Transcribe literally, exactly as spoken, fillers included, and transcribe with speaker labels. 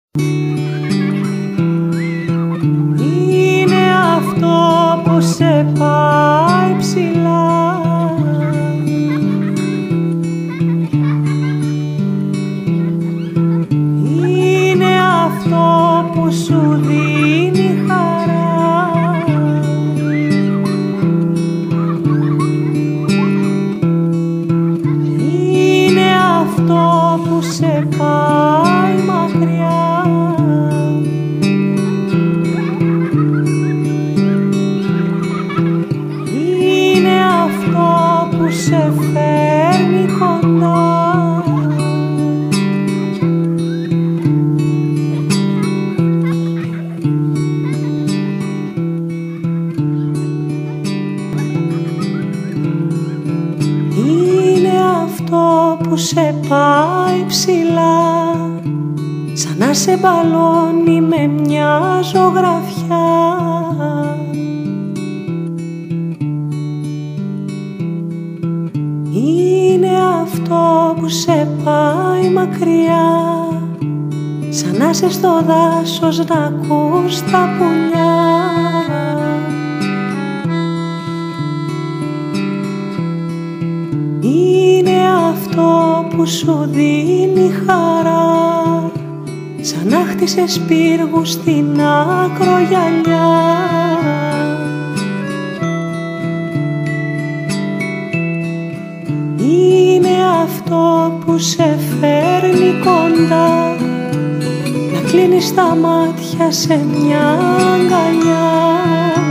Speaker 1: Είναι αυτό που σε πάει ψηλά, είναι αυτό που σου δίνει χαρά, είναι αυτό που σε πάει μακριά. Που σε φέρνει κοντά, είναι αυτό που σε πάει ψηλά, σαν να σε μπαλώνει με μια ζωγραφιά. Είναι αυτό που σε πάει μακριά, σαν να είσαι στο δάσος να ακούς τα πουλιά. Είναι αυτό που σου δίνει χαρά, σαν να χτίσες πύργους στην ακρογιαλιά. Είναι αυτό που σε φέρνει κοντά, να κλείνεις τα μάτια σε μια αγκαλιά.